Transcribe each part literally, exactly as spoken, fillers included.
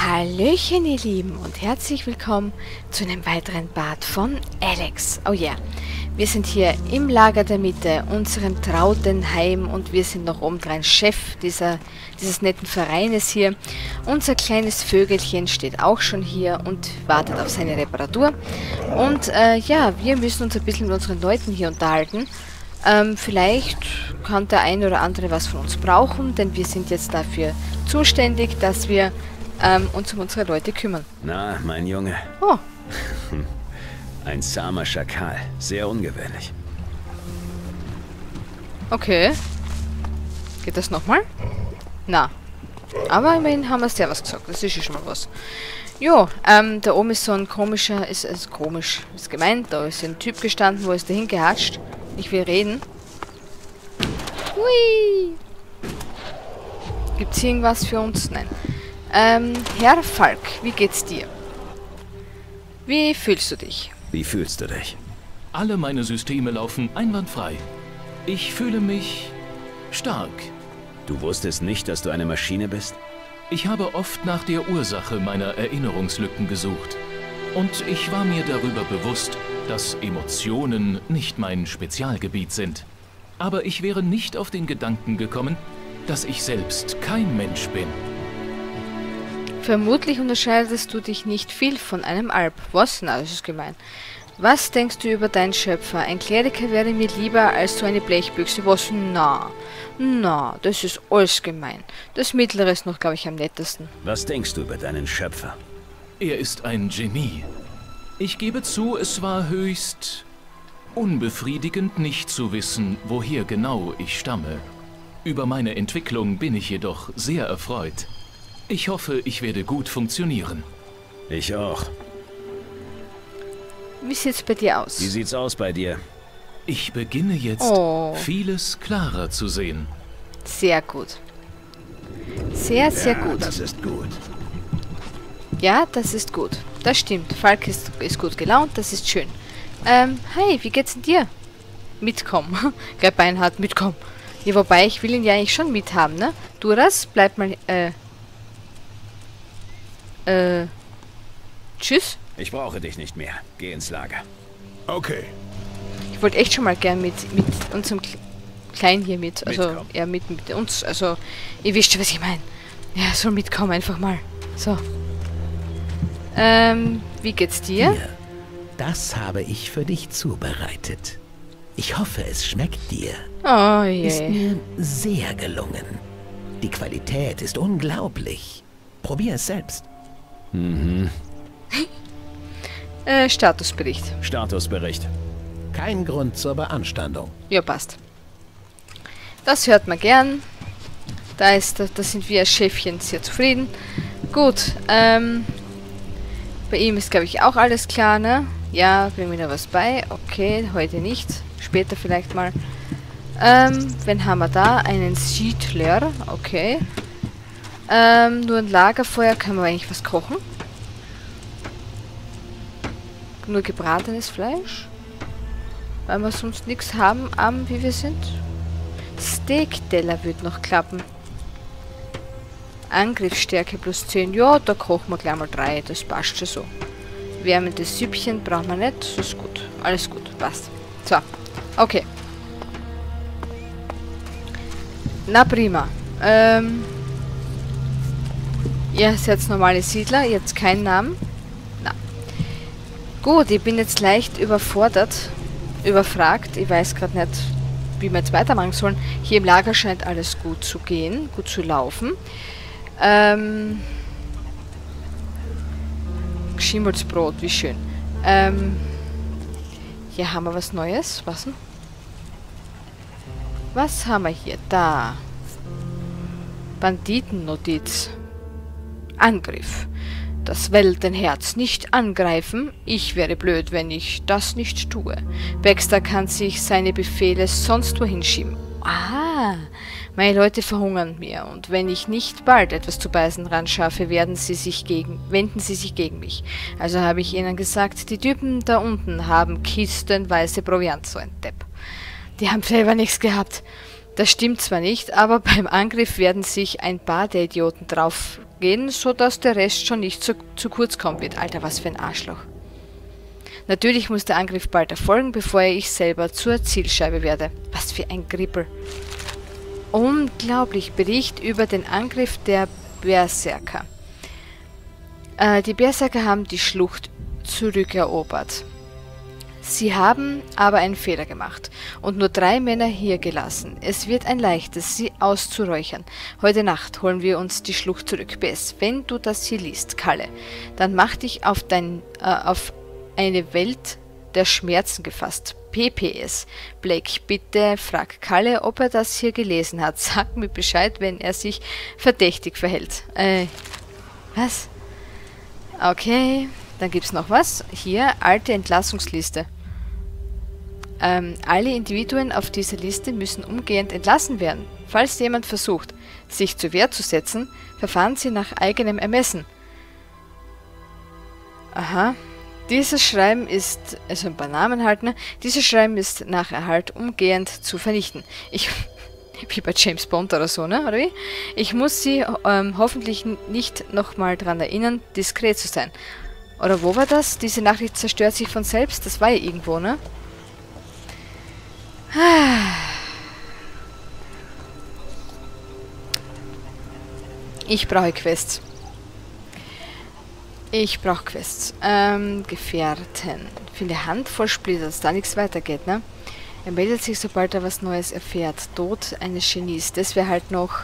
Hallöchen ihr Lieben und herzlich willkommen zu einem weiteren Part von Alex. Oh ja, yeah. Wir sind hier im Lager der Mitte, unserem trauten Heim, und wir sind noch obendrein Chef dieser, dieses netten Vereines hier. Unser kleines Vögelchen steht auch schon hier und wartet auf seine Reparatur. Und äh, ja, wir müssen uns ein bisschen mit unseren Leuten hier unterhalten. Ähm, vielleicht kann der ein oder andere was von uns brauchen, denn wir sind jetzt dafür zuständig, dass wir ähm, uns um unsere Leute kümmern. Na, mein Junge. Oh. Ein zahmer Schakal. Sehr ungewöhnlich. Okay. Geht das nochmal? Na. Aber immerhin haben wir sehr was gesagt. Das ist ja schon mal was. Jo, ähm, da oben ist so ein komischer, ist, ist komisch, ist gemeint, da ist ein Typ gestanden, wo ist dahin gehatscht. Ich will reden. Hui. Gibt's hier irgendwas für uns? Nein. Ähm, Herr Falk, wie geht's dir? Wie fühlst du dich? Wie fühlst du dich? Alle meine Systeme laufen einwandfrei. Ich fühle mich stark. Du wusstest nicht, dass du eine Maschine bist? Ich habe oft nach der Ursache meiner Erinnerungslücken gesucht. Und ich war mir darüber bewusst, dass Emotionen nicht mein Spezialgebiet sind. Aber ich wäre nicht auf den Gedanken gekommen, dass ich selbst kein Mensch bin. Vermutlich unterscheidest du dich nicht viel von einem Alp. Was? Na, das ist gemein. Was denkst du über deinen Schöpfer? Ein Kleriker wäre mir lieber als so eine Blechbüchse. Was? Na, na, das ist alles gemein. Das Mittlere ist noch, glaube ich, am nettesten. Was denkst du über deinen Schöpfer? Er ist ein Genie. Ich gebe zu, es war höchst unbefriedigend, nicht zu wissen, woher genau ich stamme. Über meine Entwicklung bin ich jedoch sehr erfreut. Ich hoffe, ich werde gut funktionieren. Ich auch. Wie sieht's bei dir aus? Wie sieht's aus bei dir? Ich beginne jetzt, oh. vieles klarer zu sehen. Sehr gut. Sehr, sehr ja, gut. Das ist gut. Ja, das ist gut. Das stimmt. Falk ist, ist gut gelaunt, das ist schön. Ähm, hi, wie geht's denn dir? Mitkommen. Gleich Beinhard, mitkommen. Ja, wobei, ich will ihn ja eigentlich schon mithaben, ne? Duras, bleib mal, äh... Äh... Tschüss. Ich brauche dich nicht mehr. Geh ins Lager. Okay. Ich wollte echt schon mal gern mit, mit unserem Kleinen hier mit. Also, Mitkommen. ja, mit, mit uns. Also, ihr wisst schon, was ich meine. Ja, soll mitkommen, einfach mal. So. Ähm, wie geht's dir? Hier, das habe ich für dich zubereitet. Ich hoffe, es schmeckt dir. Oh Ist je. mir sehr gelungen. Die Qualität ist unglaublich. Probier es selbst. Mhm. Äh, Statusbericht. Statusbericht. Kein Grund zur Beanstandung. Ja, passt. Das hört man gern. Da ist, da, da sind wir als Chefchen sehr zufrieden. Gut, ähm... bei ihm ist, glaube ich, auch alles klar, ne? Ja, bringen wir da was bei. Okay, heute nicht. Später vielleicht mal. Ähm, wen haben wir da? Einen Siedler. Okay. Ähm, nur ein Lagerfeuer. Können wir eigentlich was kochen? Nur gebratenes Fleisch? Weil wir sonst nichts haben, arm wie wir sind. Steak-Teller wird noch klappen. Angriffsstärke plus zehn. Ja, da kochen wir gleich mal drei. Das passt schon so. Wärmendes Süppchen brauchen wir nicht. Das ist gut. Alles gut. Passt. So. Okay. Na prima. Ähm. Ihr seid normale Siedler. Ihr habt keinen Namen. Na. Gut, ich bin jetzt leicht überfordert. Überfragt. Ich weiß gerade nicht, wie wir jetzt weitermachen sollen. Hier im Lager scheint alles gut zu gehen. Gut zu laufen. Ähm. Schimmelsbrot, wie schön. Ähm. Hier haben wir was Neues. Was denn? Was haben wir hier? Da. Banditennotiz. Angriff. Das Weltenherz nicht angreifen. Ich wäre blöd, wenn ich das nicht tue. Baxter kann sich seine Befehle sonst wohin schieben. Ah, meine Leute verhungern mir, und wenn ich nicht bald etwas zu beißen ran schaffe, werden sie sich gegen, wenden sie sich gegen mich. Also habe ich ihnen gesagt, die Typen da unten haben kistenweise Proviant, so ein Depp. Die haben selber nichts gehabt. Das stimmt zwar nicht, aber beim Angriff werden sich ein paar der Idioten drauf gehen, sodass der Rest schon nicht zu, zu kurz kommen wird. Alter, was für ein Arschloch. Natürlich muss der Angriff bald erfolgen, bevor ich selber zur Zielscheibe werde. Was für ein Grippel. Unglaublich. Bericht über den Angriff der Berserker. Äh, die Berserker haben die Schlucht zurückerobert. Sie haben aber einen Fehler gemacht und nur drei Männer hier gelassen. Es wird ein leichtes, sie auszuräuchern. Heute Nacht holen wir uns die Schlucht zurück. B S, wenn du das hier liest, Kalle, dann mach dich auf, dein, äh, auf eine Welt der Schmerzen gefasst. P P S. Blake, bitte frag Kalle, ob er das hier gelesen hat. Sag mir Bescheid, wenn er sich verdächtig verhält. Äh, was? Okay, dann gibt's noch was. Hier, alte Entlassungsliste. Ähm, alle Individuen auf dieser Liste müssen umgehend entlassen werden. Falls jemand versucht, sich zur Wehr zu setzen, verfahren sie nach eigenem Ermessen. Aha. Dieses Schreiben ist, also ein paar Namen halt, ne? Dieses Schreiben ist nach Erhalt umgehend zu vernichten. Ich, wie bei James Bond oder so, ne? Oder wie? Ich muss sie ähm, hoffentlich nicht nochmal dran erinnern, diskret zu sein. Oder wo war das? Diese Nachricht zerstört sich von selbst? Das war ja irgendwo, ne? Ich brauche Quests. Ich brauche Quests. Ähm, Gefährten. Finde Handvoll Splitter, dass da nichts weitergeht, ne? Er meldet sich, sobald er was Neues erfährt. Tod eines Genies. Das wäre halt noch...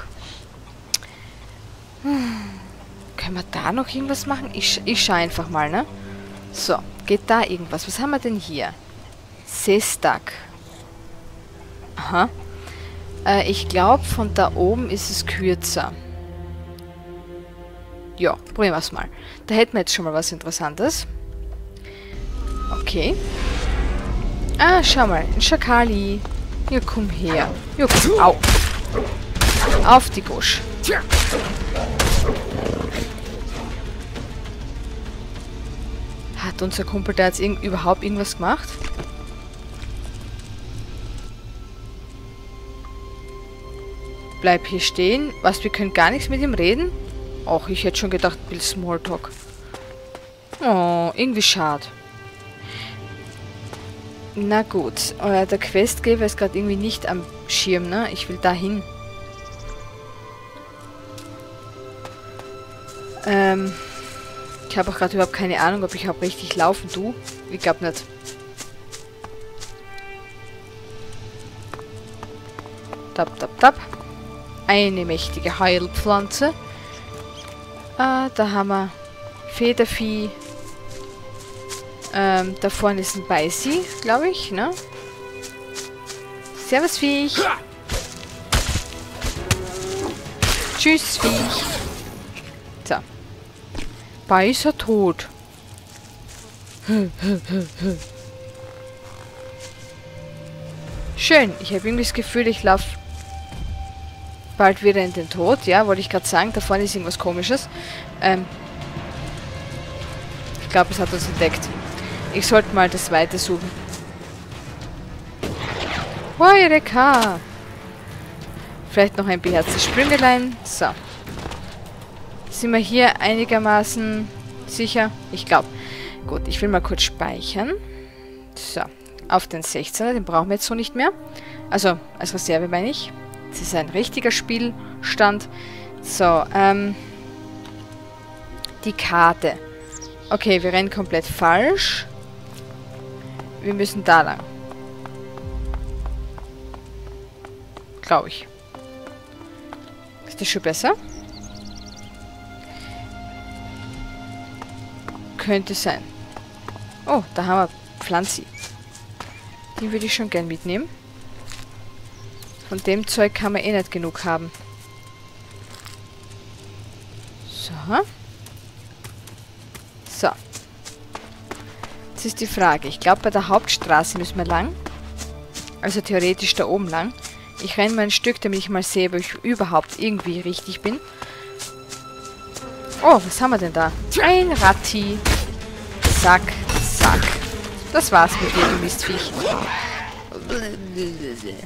Hm. Können wir da noch irgendwas machen? Ich, ich schaue einfach mal, ne? So, geht da irgendwas? Was haben wir denn hier? Seestag. Aha. Äh, ich glaube, von da oben ist es kürzer. Ja, probieren wir es mal. Da hätten wir jetzt schon mal was Interessantes. Okay. Ah, schau mal. Ein Schakali. Ja, komm her. Ja, komm. Au. Auf die Gosch. Hat unser Kumpel da jetzt irg überhaupt irgendwas gemacht? Bleib hier stehen. Was, wir können gar nichts mit ihm reden? Och, ich hätte schon gedacht, Bill Smalltalk. Oh, irgendwie schade. Na gut. Äh, der Questgeber ist gerade irgendwie nicht am Schirm, ne? Ich will da hin. Ähm... Ich habe auch gerade überhaupt keine Ahnung, ob ich auch richtig laufen tue. Ich glaube nicht. Tap, tap, tap. Eine mächtige Heilpflanze. Äh, da haben wir Federvieh. Ähm, da vorne ist ein Beißi, glaube ich, ne? Servus, Viech. Tschüss, Viech. So. Beißer tot. Schön. Ich habe irgendwie das Gefühl, ich laufe bald wieder in den Tod. Ja, wollte ich gerade sagen. Da vorne ist irgendwas Komisches. Ähm ich glaube, es hat uns entdeckt. Ich sollte mal das Weite suchen. Heureka! Vielleicht noch ein beherztes Sprüngelein. So. Sind wir hier einigermaßen sicher? Ich glaube. Gut, ich will mal kurz speichern. So. Auf den sechzehner, den brauchen wir jetzt so nicht mehr. Also, als Reserve meine ich. Das ist ein richtiger Spielstand. So, ähm... die Karte. Okay, wir rennen komplett falsch. Wir müssen da lang. Glaube ich. Ist das schon besser? Könnte sein. Oh, da haben wir Pflanzi. Die würde ich schon gern mitnehmen. Von dem Zeug kann man eh nicht genug haben. So. So. Jetzt ist die Frage. Ich glaube, bei der Hauptstraße müssen wir lang. Also theoretisch da oben lang. Ich renne mal ein Stück, damit ich mal sehe, ob ich überhaupt irgendwie richtig bin. Oh, was haben wir denn da? Ein Ratti. Zack, zack. Das war's mit dir, du Mistviech.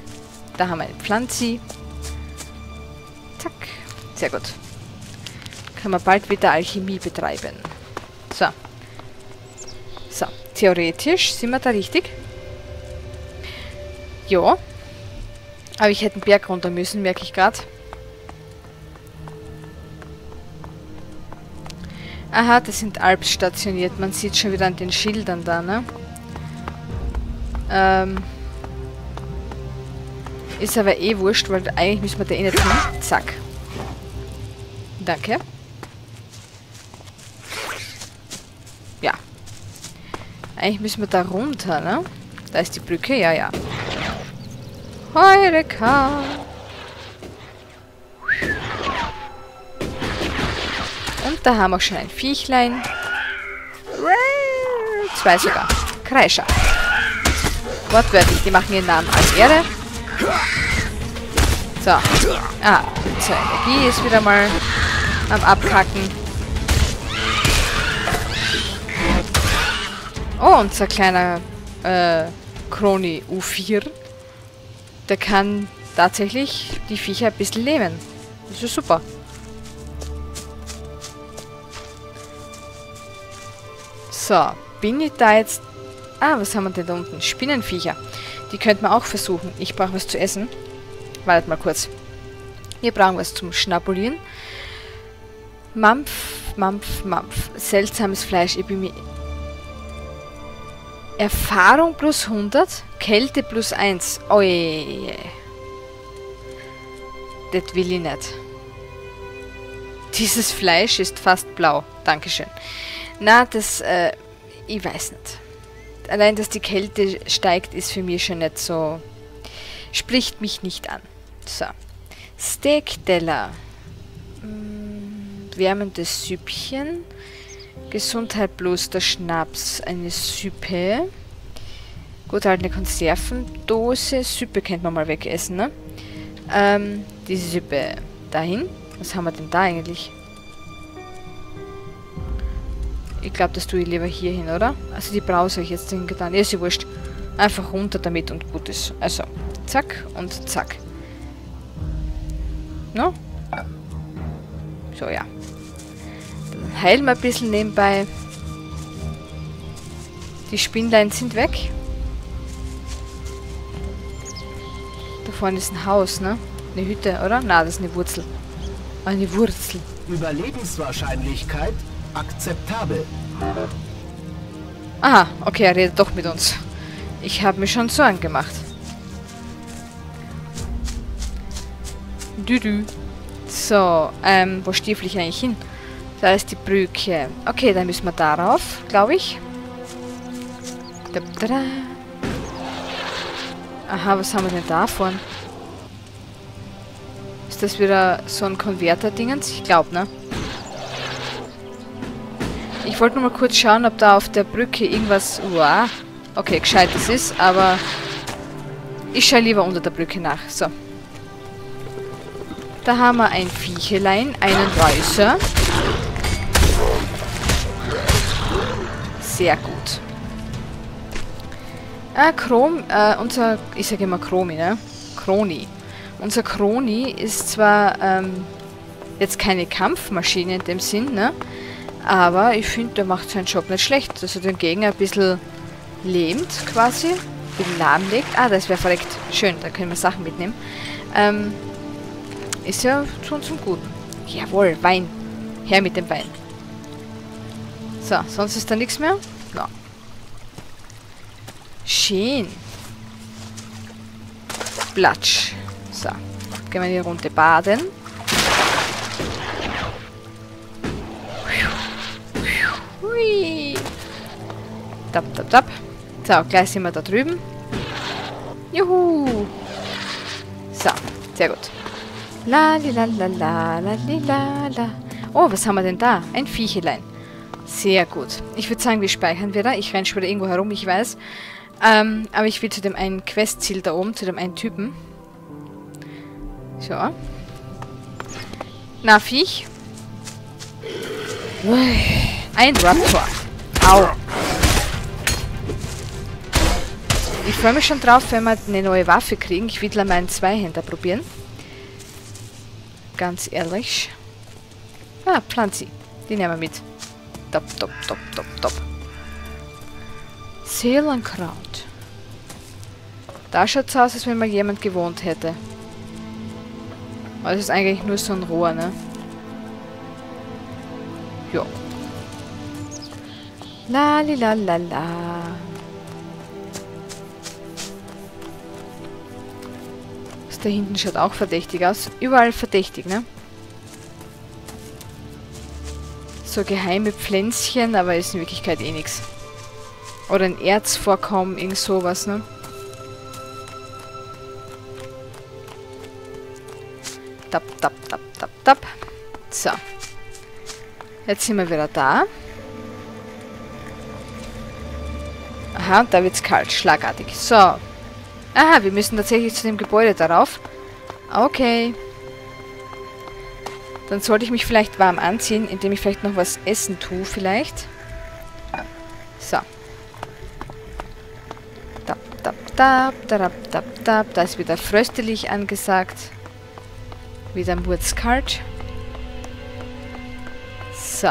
Da haben wir eine Pflanzi. Zack. Sehr gut. Kann man bald wieder Alchemie betreiben. So. So. Theoretisch sind wir da richtig. Ja. Aber ich hätte einen Berg runter müssen, merke ich gerade. Aha, das sind Alps stationiert. Man sieht schon wieder an den Schildern da, ne? Ähm... Ist aber eh wurscht, weil eigentlich müssen wir da eh nicht hin. Zack. Danke. Ja. Eigentlich müssen wir da runter, ne? Da ist die Brücke, ja, ja. Heureka! Und da haben wir schon ein Viechlein. Zwei sogar. Kreischer. Wortwörtlich, die machen ihren Namen als Ehre. So. Ah, unsere Energie ist wieder mal am Abkacken. Oh, unser kleiner äh, Kroni U vier. Der kann tatsächlich die Viecher ein bisschen lähmen. Das ist super. So, bin ich da jetzt... Ah, was haben wir denn da unten? Spinnenviecher. Die könnte man auch versuchen. Ich brauche was zu essen. Wartet mal kurz. Wir brauchen was zum Schnabulieren. Mampf, Mampf, Mampf. Seltsames Fleisch. Ich bin mir... Erfahrung plus hundert. Kälte plus eins. Oh je, je. Das will ich nicht. Dieses Fleisch ist fast blau. Dankeschön. Na, das... Äh, ich weiß nicht. Allein, dass die Kälte steigt, ist für mich schon nicht so... Spricht mich nicht an. So. Steakteller. Hm, wärmendes Süppchen. Gesundheit plus der Schnaps. Eine Süppe. Gut, halt eine Konservendose. Süppe könnte man mal wegessen, ne? Ähm, die Süppe dahin. Was haben wir denn da eigentlich? Ich glaube, das tue ich lieber hier hin, oder? Also die Brause habe ich jetzt hingetan. Ja, ist ja wurscht. Einfach runter damit und gut ist. Also, zack und zack. No? So, ja. Dann heilen wir ein bisschen nebenbei. Die Spinnlein sind weg. Da vorne ist ein Haus, ne? Eine Hütte, oder? Na, das ist eine Wurzel. Eine Wurzel. Überlebenswahrscheinlichkeit akzeptabel. Aha, okay, er redet doch mit uns. Ich habe mir schon Sorgen gemacht. Düdü. So, ähm, wo stiefel ich eigentlich hin? Da ist die Brücke. Okay, dann müssen wir darauf, glaube ich. Aha, was haben wir denn da vorne? Ist das wieder so ein Konverter-Dingens? Ich glaube, ne? Ich wollte nur mal kurz schauen, ob da auf der Brücke irgendwas... Uah. Okay, gescheites ist, aber... Ich schaue lieber unter der Brücke nach. So. Da haben wir ein Viechelein, einen Räuser. Sehr gut. Ah, Chrom, äh, unser... Ich sage immer Chromi, ne? Kroni. Unser Kroni ist zwar, ähm, jetzt keine Kampfmaschine in dem Sinn, ne? Aber ich finde, der macht seinen Job nicht schlecht. Dass er den Gegner ein bisschen lähmt, quasi. Ein bisschen lahmlegt. Ah, das wäre verreckt. Schön, da können wir Sachen mitnehmen. Ähm, ist ja zu unserem Guten. Jawohl, Wein. Her mit dem Wein. So, sonst ist da nichts mehr? No. Schön. Platsch. So, gehen wir in die Runde baden. Hui. Tap, tap, tap. So, gleich sind wir da drüben. Juhu. So, sehr gut. La, li, la, la, la, la, li, la, la. Oh, was haben wir denn da? Ein Viechelein. Sehr gut. Ich würde sagen, wir speichern wieder. Ich renne schon wieder irgendwo herum, ich weiß. Ähm, aber ich will zu dem einen Questziel da oben, zu dem einen Typen. So. Na, Viech. Ein Raptor. Au. Ich freue mich schon drauf, wenn wir eine neue Waffe kriegen. Ich will mal einen Zweihänder probieren. Ganz ehrlich. Ah, Pflanzi. Die nehmen wir mit. Top, top, top, top, top. Seelenkraut. Da schaut es aus, als wenn mal jemand gewohnt hätte. Aber das ist eigentlich nur so ein Rohr, ne? Ja. La li la la la. Das da hinten schaut auch verdächtig aus. Überall verdächtig, ne? So geheime Pflänzchen, aber ist in Wirklichkeit eh nichts. Oder ein Erzvorkommen, irgend sowas, ne? Tap, tap, tap, tap, tap. So. Jetzt sind wir wieder da. Aha, und da wird's kalt, schlagartig. So. Aha, wir müssen tatsächlich zu dem Gebäude darauf. Okay. Dann sollte ich mich vielleicht warm anziehen, indem ich vielleicht noch was essen tue, vielleicht. So. Tap, tap, tap, tap, tap, tap. Da ist wieder fröstelig angesagt. Wieder ein Wurzkalt. So.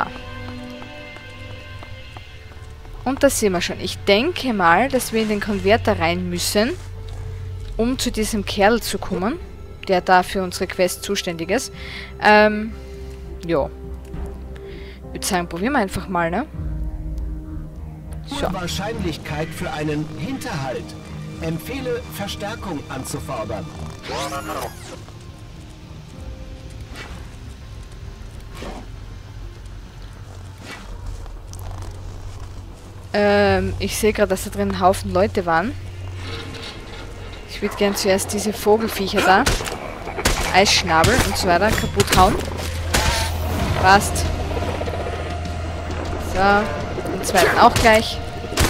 Und da sind wir schon. Ich denke mal, dass wir in den Konverter rein müssen, um zu diesem Kerl zu kommen, der da für unsere Quest zuständig ist. Ähm, ja. Ich würde sagen, probieren wir einfach mal, ne? So. Wahrscheinlichkeit für einen Hinterhalt. Empfehle, Verstärkung anzufordern. Ähm, ich sehe gerade, dass da drin ein Haufen Leute waren. Ich würde gern zuerst diese Vogelviecher da, Eisschnabel und so weiter, kaputt hauen. Passt. So, den zweiten auch gleich.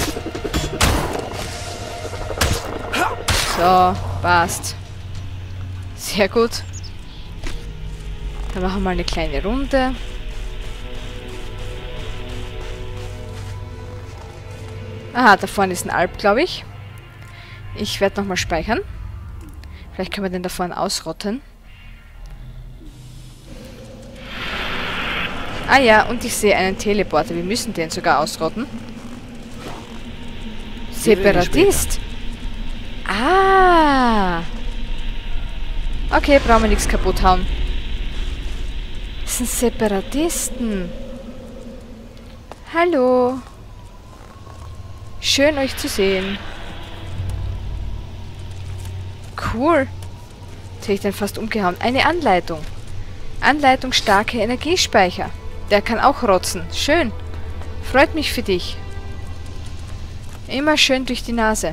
So, passt. Sehr gut. Dann machen wir mal eine kleine Runde. Aha, da vorne ist ein Alp, glaube ich. Ich werde nochmal speichern. Vielleicht können wir den da vorne ausrotten. Ah ja, und ich sehe einen Teleporter. Wir müssen den sogar ausrotten. Separatist. Ah. Okay, brauchen wir nichts kaputt hauen. Das sind Separatisten. Hallo. Schön, euch zu sehen. Cool. Jetzt hätte ich den fast umgehauen. Eine Anleitung. Anleitung starke Energiespeicher. Der kann auch rotzen. Schön. Freut mich für dich. Immer schön durch die Nase.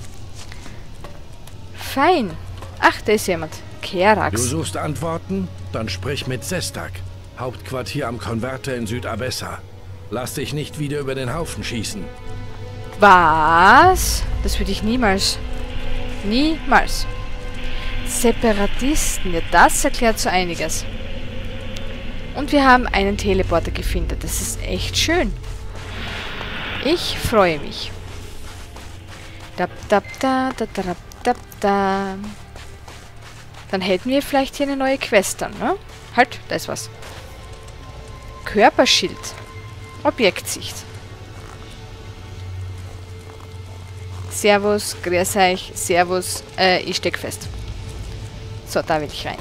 Fein. Ach, da ist jemand. Kerax. Du suchst Antworten? Dann sprich mit Sestak. Hauptquartier am Konverter in Südabessa. Lass dich nicht wieder über den Haufen schießen. Was? Das würde ich niemals. Niemals. Separatisten. Ja, das erklärt so einiges. Und wir haben einen Teleporter gefunden. Das ist echt schön. Ich freue mich. Da, da, da, da, da, da, da. Dann hätten wir vielleicht hier eine neue Quest dann, ne? Halt, da ist was. Körperschild. Objektsicht. Servus, grüß euch, servus, äh, ich steck fest. So, da will ich rein.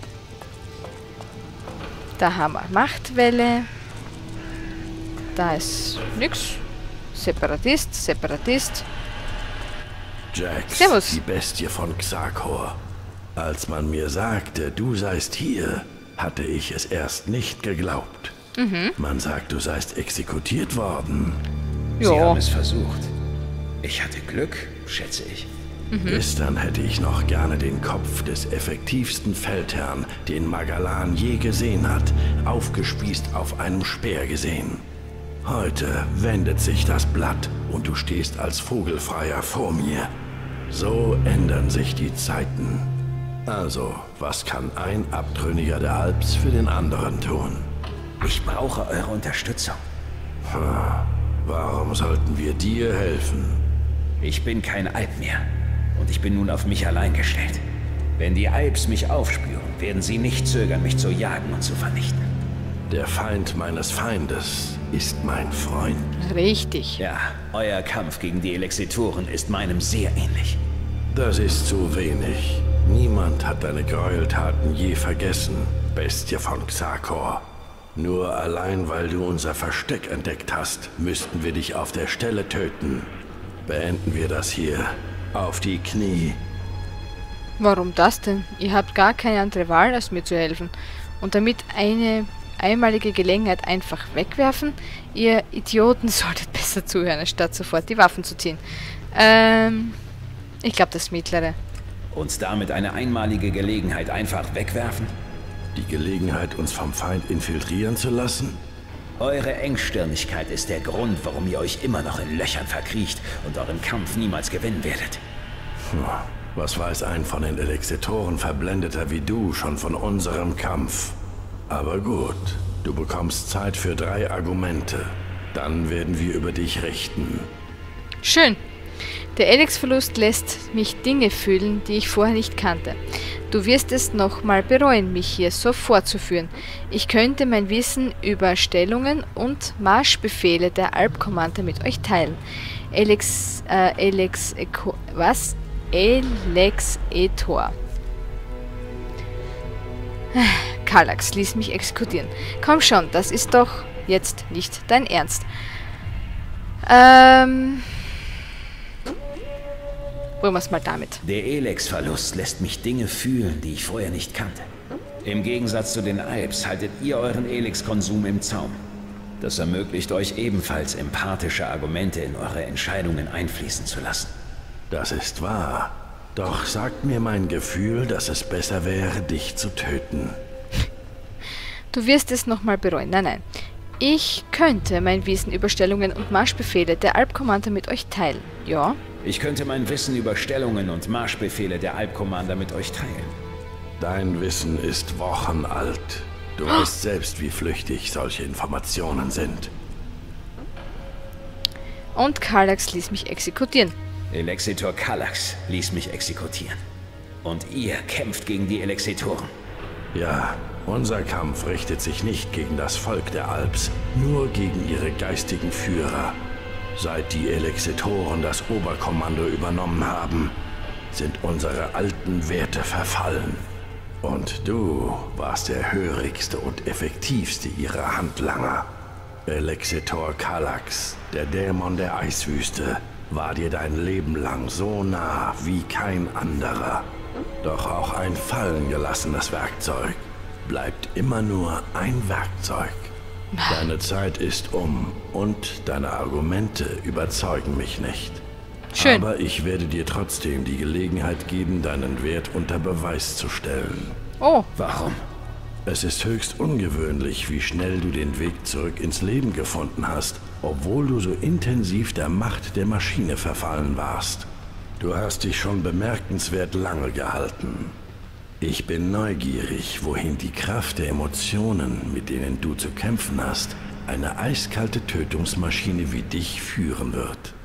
Da haben wir Machtwelle. Da ist nix. Separatist, Separatist. Jax, Servus. die Bestie von Xakor. Als man mir sagte, du seist hier, hatte ich es erst nicht geglaubt. Mhm. Man sagt, du seist exekutiert worden. Sie Jo. haben es versucht. Ich hatte Glück, schätze ich. Mhm. Gestern hätte ich noch gerne den Kopf des effektivsten Feldherrn, den Magalan je gesehen hat, aufgespießt auf einem Speer gesehen. Heute wendet sich das Blatt und du stehst als Vogelfreier vor mir. So ändern sich die Zeiten. Also, was kann ein Abtrünniger der Alps für den anderen tun? Ich brauche eure Unterstützung. Ha, warum sollten wir dir helfen? Ich bin kein Alp mehr. Und ich bin nun auf mich allein gestellt. Wenn die Alps mich aufspüren, werden sie nicht zögern, mich zu jagen und zu vernichten. Der Feind meines Feindes ist mein Freund. Richtig. Ja, euer Kampf gegen die Elexitoren ist meinem sehr ähnlich. Das ist zu wenig. Niemand hat deine Gräueltaten je vergessen, Bestie von Xakor. Nur allein, weil du unser Versteck entdeckt hast, müssten wir dich auf der Stelle töten. Beenden wir das hier. Auf die Knie. Warum das denn? Ihr habt gar keine andere Wahl, als mir zu helfen. Und damit eine einmalige Gelegenheit einfach wegwerfen? Ihr Idioten solltet besser zuhören, anstatt sofort die Waffen zu ziehen. Ähm, ich glaube das Mittlere. Uns damit eine einmalige Gelegenheit einfach wegwerfen? Die Gelegenheit, uns vom Feind infiltrieren zu lassen? Eure Engstirnigkeit ist der Grund, warum ihr euch immer noch in Löchern verkriecht und euren Kampf niemals gewinnen werdet. Hm. Was weiß ein von den Elexitoren Verblendeter wie du schon von unserem Kampf? Aber gut, du bekommst Zeit für drei Argumente. Dann werden wir über dich richten. Schön. Der Elex-Verlust lässt mich Dinge fühlen, die ich vorher nicht kannte. Du wirst es nochmal bereuen, mich hier so vorzuführen. Ich könnte mein Wissen über Stellungen und Marschbefehle der Alp-Commander mit euch teilen. Elex... Äh, Elex... Eko, was? Elexetor. Kallax ließ mich exekutieren. Komm schon, das ist doch jetzt nicht dein Ernst. Ähm... Probieren wir es mal damit. Der Elex-Verlust lässt mich Dinge fühlen, die ich vorher nicht kannte. Im Gegensatz zu den Alps haltet ihr euren Elex-Konsum im Zaum. Das ermöglicht euch ebenfalls empathische Argumente in eure Entscheidungen einfließen zu lassen. Das ist wahr. Doch sagt mir mein Gefühl, dass es besser wäre, dich zu töten. Du wirst es nochmal bereuen. Nein, nein. Ich könnte mein Wissen über Stellungen und Marschbefehle der Alp-Commander mit euch teilen. Ja? Ich könnte mein Wissen über Stellungen und Marschbefehle der Alp-Commander mit euch teilen. Dein Wissen ist wochenalt. Du oh. weißt selbst, wie flüchtig solche Informationen sind. Und Kallax ließ mich exekutieren. Elexitor Kallax ließ mich exekutieren. Und ihr kämpft gegen die Elexitoren. Ja, unser Kampf richtet sich nicht gegen das Volk der Alps, nur gegen ihre geistigen Führer. Seit die Elexitoren das Oberkommando übernommen haben, sind unsere alten Werte verfallen. Und du warst der hörigste und effektivste ihrer Handlanger. Elexitor Kallax, der Dämon der Eiswüste, war dir dein Leben lang so nah wie kein anderer. Doch auch ein fallen gelassenes Werkzeug bleibt immer nur ein Werkzeug. Deine Zeit ist um und deine Argumente überzeugen mich nicht. Schön. Aber ich werde dir trotzdem die Gelegenheit geben, deinen Wert unter Beweis zu stellen. Oh. Warum? Es ist höchst ungewöhnlich, wie schnell du den Weg zurück ins Leben gefunden hast, obwohl du so intensiv der Macht der Maschine verfallen warst. Du hast dich schon bemerkenswert lange gehalten. Ich bin neugierig, wohin die Kraft der Emotionen, mit denen du zu kämpfen hast, eine eiskalte Tötungsmaschine wie dich führen wird.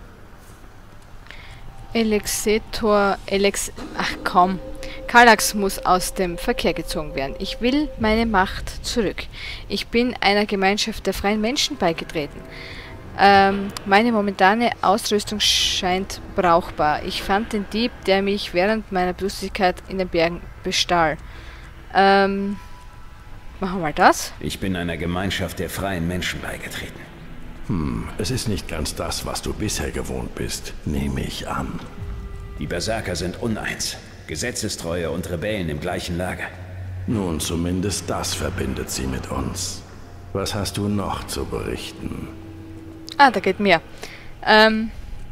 Elexetor, Elex... Ach komm. Kallax muss aus dem Verkehr gezogen werden. Ich will meine Macht zurück. Ich bin einer Gemeinschaft der freien Menschen beigetreten. Ähm, meine momentane Ausrüstung scheint brauchbar. Ich fand den Dieb, der mich während meiner Bewusstlosigkeit in den Bergen bestahl. Ähm, machen wir mal das. Ich bin einer Gemeinschaft der freien Menschen beigetreten. Hm, es ist nicht ganz das, was du bisher gewohnt bist, nehme ich an. Die Berserker sind uneins. Gesetzestreue und Rebellen im gleichen Lager. Nun, zumindest das verbindet sie mit uns. Was hast du noch zu berichten? Ah, da geht mehr. Ähm.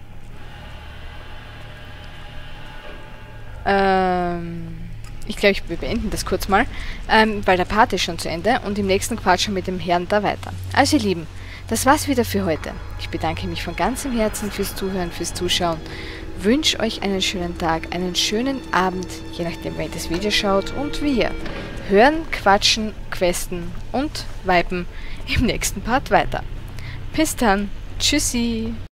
Ähm. Ich glaube, wir beenden das kurz mal, ähm, weil der Part ist schon zu Ende und im nächsten quatschen wir mit dem Herrn da weiter. Also ihr Lieben, das war's wieder für heute. Ich bedanke mich von ganzem Herzen fürs Zuhören, fürs Zuschauen. Wünsche euch einen schönen Tag, einen schönen Abend, je nachdem, wer das Video schaut, und wir hören, quatschen, questen und viben im nächsten Part weiter. Bis dann, tschüssi!